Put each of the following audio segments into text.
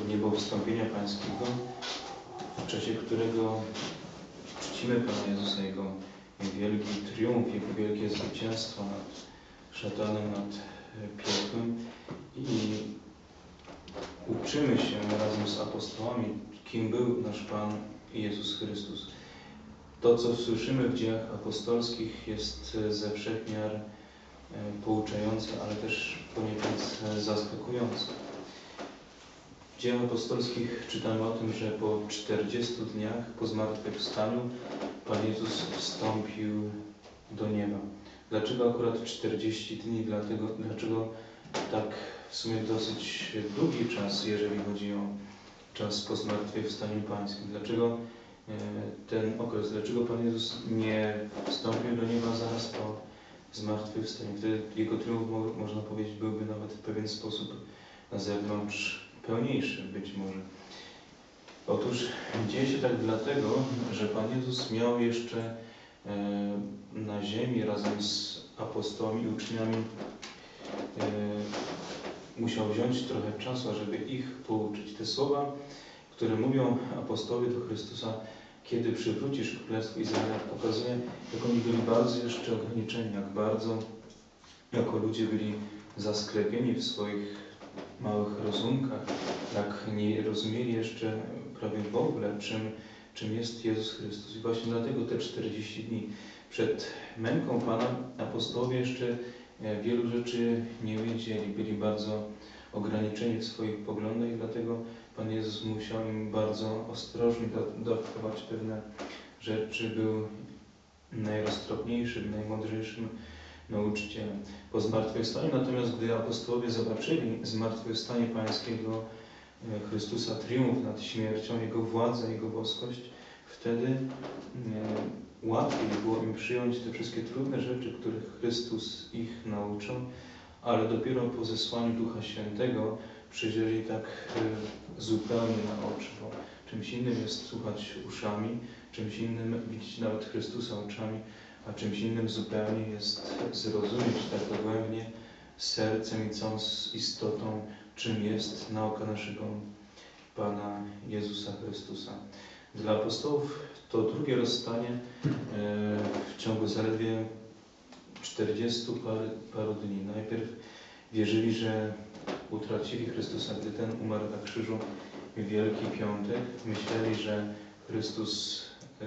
niebowstąpienia Pańskiego, w czasie którego czcimy Pana Jezusa, Jego wielki triumf, Jego wielkie zwycięstwo nad szatanem, nad piekłem i uczymy się razem z apostołami, kim był nasz Pan Jezus Chrystus. To, co słyszymy w dziejach apostolskich, jest ze wszech miar pouczające, ale też poniekąd zaskakujące. W dziejach apostolskich czytamy o tym, że po 40 dniach po zmartwychwstaniu Pan Jezus wstąpił do nieba. Dlaczego akurat 40 dni? Dlaczego tak w sumie dosyć długi czas, jeżeli chodzi o czas po zmartwychwstaniu Pańskim? Dlaczego ten okres? Dlaczego Pan Jezus nie wstąpił do nieba zaraz po zmartwychwstaniu? Wtedy Jego triumf, można powiedzieć, byłby nawet w pewien sposób na zewnątrz pełniejszy być może. Otóż dzieje się tak dlatego, że Pan Jezus miał jeszcze na ziemi razem z apostołami i uczniami musiał wziąć trochę czasu, żeby ich pouczyć. Te słowa, które mówią apostołowie do Chrystusa, kiedy przywrócisz Królestwo Izraela, pokazuje, jak oni byli bardzo jeszcze ograniczeni, jak bardzo jako ludzie byli zasklepieni w swoich małych rozumkach, jak nie rozumieli jeszcze prawie w ogóle, czym jest Jezus Chrystus. I właśnie dlatego te 40 dni przed męką Pana apostołowie jeszcze wielu rzeczy nie wiedzieli, byli bardzo ograniczeni w swoich poglądach i dlatego Pan Jezus musiał im bardzo ostrożnie dawkować pewne rzeczy, był najroztropniejszym, najmądrzejszym nauczycielem. Po zmartwychwstaniu natomiast, gdy apostołowie zobaczyli zmartwychwstanie Pańskiego Chrystusa, triumf nad śmiercią, Jego władzę, Jego boskość, wtedy łatwiej było im przyjąć te wszystkie trudne rzeczy, których Chrystus ich nauczył, ale dopiero po zesłaniu Ducha Świętego przyjrzeli tak zupełnie na oczy, bo czymś innym jest słuchać uszami, czymś innym widzieć nawet Chrystusa oczami, a czymś innym zupełnie jest zrozumieć tak dogłębnie sercem i całą istotą, czym jest nauka naszego Pana Jezusa Chrystusa. Dla apostołów to drugie rozstanie w ciągu zaledwie 40 paru dni. Najpierw wierzyli, że utracili Chrystusa, gdy ten umarł na krzyżu w Wielki Piątek. Myśleli, że Chrystus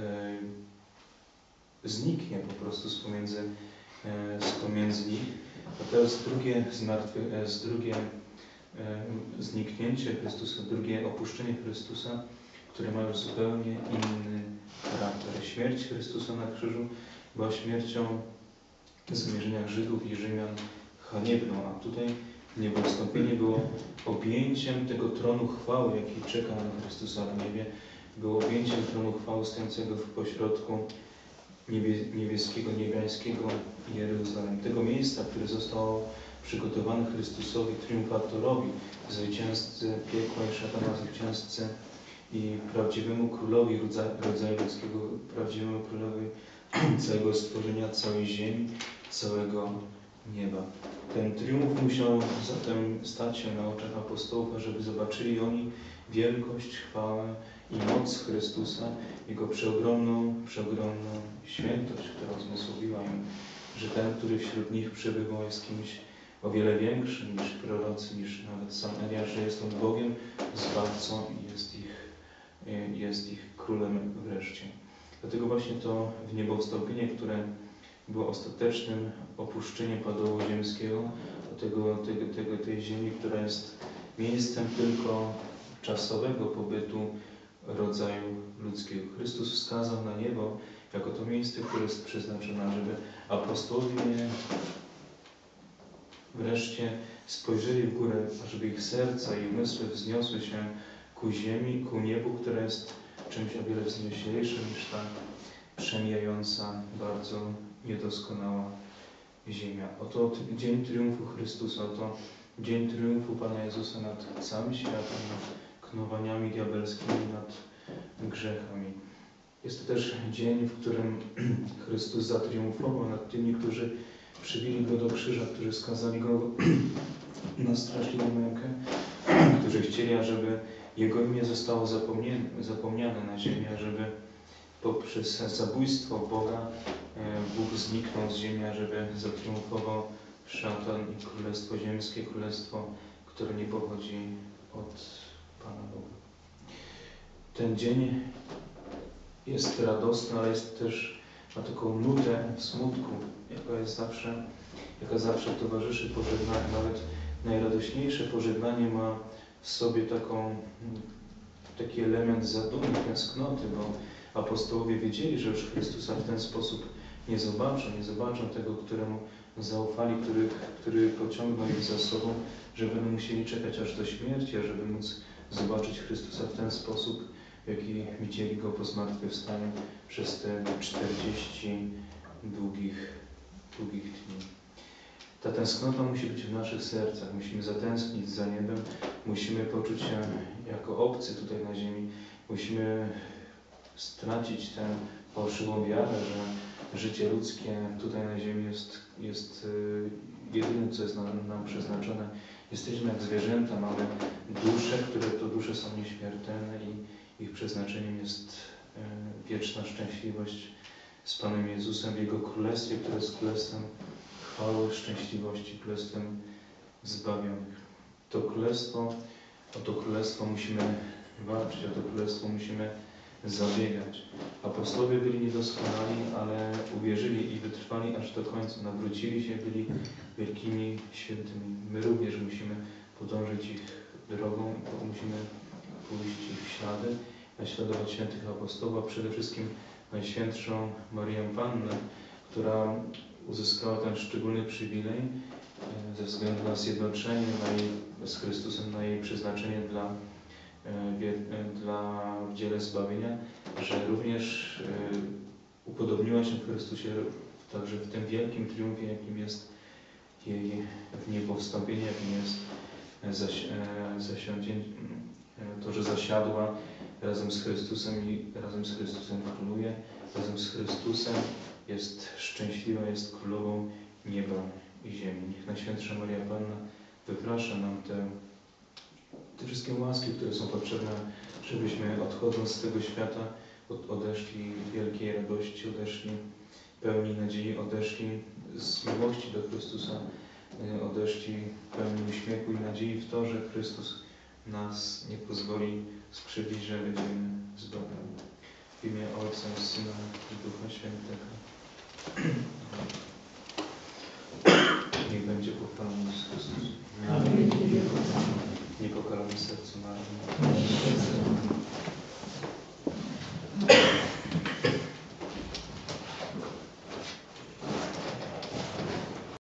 zniknie po prostu z pomiędzy nich. A teraz drugie zniknięcie Chrystusa, drugie opuszczenie Chrystusa, które ma już zupełnie inny charakter. Śmierć Chrystusa na krzyżu była śmiercią w zamierzeniach Żydów i Rzymian haniebną, a tutaj niebowstąpienie było objęciem tego tronu chwały, jaki czeka na Chrystusa w niebie. Było objęciem tronu chwały stojącego w pośrodku niebieskiego, niebiańskiego Jeruzalem. Tego miejsca, które zostało przygotowane Chrystusowi, triumfatorowi, zwycięzcy piekła i szatana, zwycięzcy i prawdziwemu królowi rodzaju ludzkiego, prawdziwemu królowi całego stworzenia, całej ziemi, całego nieba. Ten triumf musiał zatem stać się na oczach apostołów, ażeby zobaczyli oni wielkość, chwałę i moc Chrystusa, Jego przeogromną świętość, która uzmysłowiła im, że ten, który wśród nich przebywał, jest kimś o wiele większym niż prorocy, niż nawet sam Eliasz, że jest on Bogiem, Zbawcą i jest ich Królem wreszcie. Dlatego właśnie to niebowstąpienie, które było ostatecznym opuszczeniem padołu ziemskiego, tej ziemi, która jest miejscem tylko czasowego pobytu rodzaju ludzkiego. Chrystus wskazał na niebo jako to miejsce, które jest przeznaczone, żeby apostołowie wreszcie spojrzeli w górę, ażeby ich serca i umysły wzniosły się ku ziemi, ku niebu, które jest czymś o wiele wznioślejszym niż ta przemijająca, bardzo niedoskonała ziemia. Oto dzień triumfu Chrystusa, oto dzień triumfu Pana Jezusa nad całym światem, nad knowaniami diabelskimi, nad grzechami. Jest to też dzień, w którym Chrystus zatriumfował nad tymi, którzy przybili Go do krzyża, którzy skazali Go na straszliwą mękę, którzy chcieli, ażeby Jego imię zostało zapomniane na ziemi, żeby poprzez zabójstwo Boga Bóg zniknął z ziemi, żeby zatriumfował szatan i królestwo ziemskie, królestwo, które nie pochodzi od Pana Boga. Ten dzień jest radosny, ale jest też, ma taką nutę smutku, jaka zawsze towarzyszy pożegnaniu. Nawet najradośniejsze pożegnanie ma w sobie taki element zadumy, tęsknoty, bo apostołowie wiedzieli, że już Chrystusa w ten sposób nie zobaczą tego, któremu zaufali, który pociągnął ich za sobą, że będą musieli czekać aż do śmierci, żeby móc zobaczyć Chrystusa w ten sposób, w jaki widzieli Go po zmartwychwstaniu przez te 40 długich dni. Ta tęsknota musi być w naszych sercach. Musimy zatęsknić za niebem. Musimy poczuć się jako obcy tutaj na ziemi. Musimy stracić tę fałszywą wiarę, że życie ludzkie tutaj na ziemi jest jedyne, co jest nam przeznaczone. Jesteśmy jak zwierzęta, mamy dusze, które to dusze są nieśmiertelne i ich przeznaczeniem jest wieczna szczęśliwość z Panem Jezusem w Jego Królestwie, które jest Królestwem chwały, szczęśliwości, Królestwem zbawionych. O to Królestwo musimy walczyć, o to Królestwo musimy zabiegać. Apostołowie byli niedoskonali, ale uwierzyli i wytrwali aż do końca. Nawrócili się, byli wielkimi świętymi. My również musimy podążyć ich drogą i musimy pójść ich w ślady, naśladować świętych apostołów, a przede wszystkim Najświętszą Marię Pannę, która uzyskała ten szczególny przywilej ze względu na zjednoczenie z Chrystusem, na jej przeznaczenie w dziele zbawienia, że również upodobniła się w Chrystusie także w tym wielkim triumfie, jakim jest jej w niebo wstąpienie, jakim jest to, że zasiadła razem z Chrystusem i razem z Chrystusem króluje, razem z Chrystusem jest szczęśliwa, jest królową nieba i ziemi. Niech Najświętsza Maria Panna wyprasza nam te wszystkie łaski, które są potrzebne, żebyśmy odchodząc z tego świata odeszli w wielkiej radości, odeszli pełni nadziei, odeszli z miłości do Chrystusa, odeszli pełni uśmiechu i nadziei w to, że Chrystus nas nie pozwoli skrzywdzić, że będziemy zbawieni. W imię Ojca, Syna i Ducha Świętego.